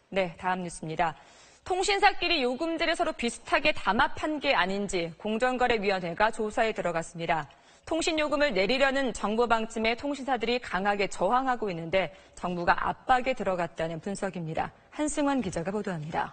네, 다음 뉴스입니다. 통신사끼리 요금제를 서로 비슷하게 담합한 게 아닌지 공정거래위원회가 조사에 들어갔습니다. 통신요금을 내리려는 정부 방침에 통신사들이 강하게 저항하고 있는데 정부가 압박에 들어갔다는 분석입니다. 한승원 기자가 보도합니다.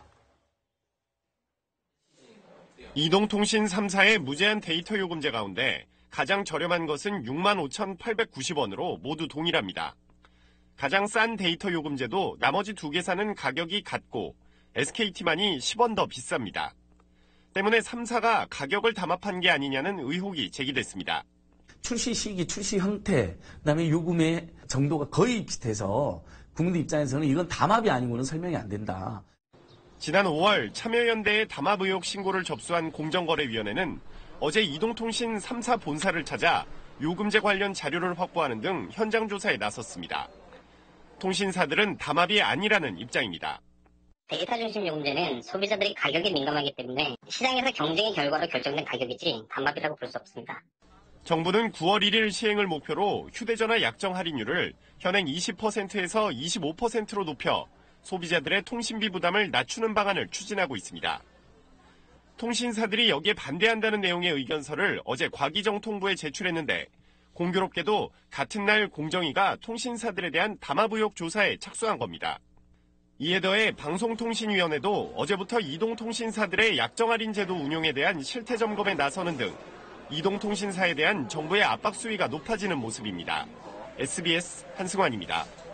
이동통신 3사의 무제한 데이터 요금제 가운데 가장 저렴한 것은 65,890원으로 모두 동일합니다. 가장 싼 데이터 요금제도 나머지 두 개사는 가격이 같고 SKT만이 10원 더 비쌉니다. 때문에 3사가 가격을 담합한 게 아니냐는 의혹이 제기됐습니다. 출시 시기, 출시 형태, 그다음에 요금의 정도가 거의 비슷해서 국민들 입장에서는 이건 담합이 아니고는 설명이 안 된다. 지난 5월 참여연대의 담합 의혹 신고를 접수한 공정거래위원회는 어제 이동통신 3사 본사를 찾아 요금제 관련 자료를 확보하는 등 현장 조사에 나섰습니다. 통신사들은 담합이 아니라는 입장입니다. 데이터 중심 요금제는 소비자들이 가격에 민감하기 때문에 시장에서 경쟁의 결과로 결정된 가격이지 담합이라고 볼 수 없습니다. 정부는 9월 1일 시행을 목표로 휴대전화 약정 할인율을 현행 20%에서 25%로 높여 소비자들의 통신비 부담을 낮추는 방안을 추진하고 있습니다. 통신사들이 여기에 반대한다는 내용의 의견서를 어제 과기정통부에 제출했는데 공교롭게도 같은 날 공정위가 통신사들에 대한 담합 의혹 조사에 착수한 겁니다. 이에 더해 방송통신위원회도 어제부터 이동통신사들의 약정 할인 제도 운용에 대한 실태 점검에 나서는 등 이동통신사에 대한 정부의 압박 수위가 높아지는 모습입니다. SBS 한승환입니다.